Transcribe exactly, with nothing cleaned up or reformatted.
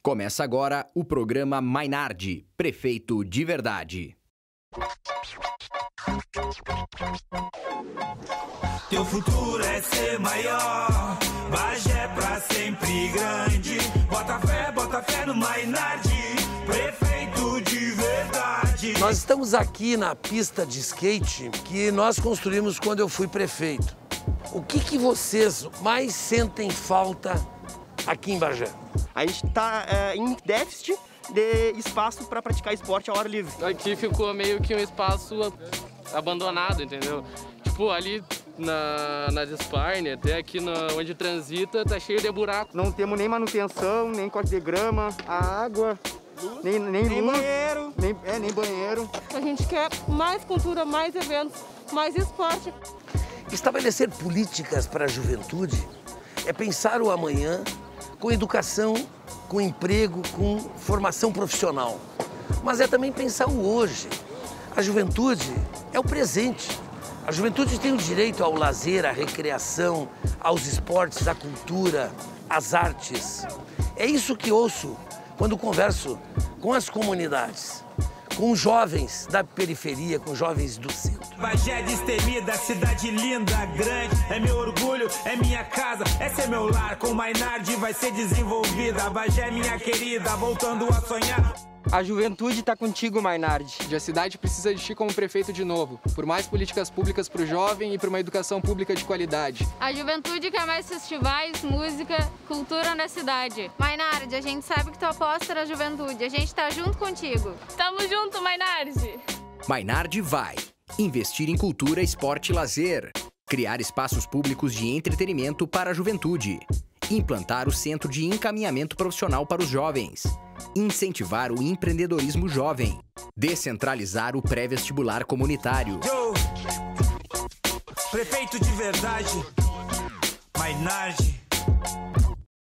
Começa agora o programa Maynard, Prefeito de Verdade. Teu futuro é ser maior, Bagé pra sempre grande. Bota fé, bota fé no Maynard, Prefeito de Verdade. Nós estamos aqui na pista de skate que nós construímos quando eu fui prefeito. O que, que vocês mais sentem falta aqui em Bagé? A gente está é, em déficit de espaço para praticar esporte ao ar livre. Aqui ficou meio que um espaço abandonado, entendeu? Tipo, ali na, nas Sparne, até aqui no, onde transita, tá cheio de buraco. Não temos nem manutenção, nem corte de grama, a água, nem, nem, nem luz, banheiro. Nem, é, nem banheiro. A gente quer mais cultura, mais eventos, mais esporte. Estabelecer políticas para a juventude é pensar o amanhã com educação, com emprego, com formação profissional. Mas é também pensar o hoje. A juventude é o presente. A juventude tem o direito ao lazer, à recreação, aos esportes, à cultura, às artes. É isso que ouço quando converso com as comunidades, com jovens da periferia, com jovens do centro. Bagé destemida, cidade linda, grande, é meu orgulho, é minha casa, esse é meu lar, com Maynard vai ser desenvolvida. Bagé, minha querida, voltando a sonhar. A juventude está contigo, Maynard. A cidade precisa de ti como prefeito de novo, por mais políticas públicas para o jovem e por uma educação pública de qualidade. A juventude quer mais festivais, música, cultura na cidade. Maynard, a gente sabe que tu aposta na juventude, a gente tá junto contigo. Tamo junto, Maynard. Maynard vai investir em cultura, esporte e lazer, criar espaços públicos de entretenimento para a juventude, implantar o Centro de Encaminhamento Profissional para os Jovens, incentivar o empreendedorismo jovem, descentralizar o pré-vestibular comunitário. Yo, Prefeito de Verdade, Maynard.